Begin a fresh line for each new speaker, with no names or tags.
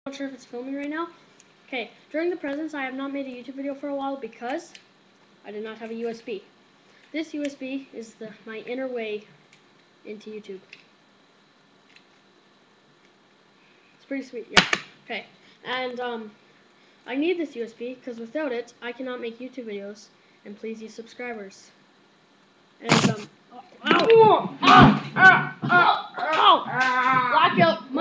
not sure if it's filming right now. Okay, during the presents, I have not made a YouTube video for a while because I did not have a USB. This USB is my inner way into YouTube. It's pretty sweet, yeah. Okay, and I need this USB because without it, I cannot make YouTube videos and please you subscribers. And Blackout.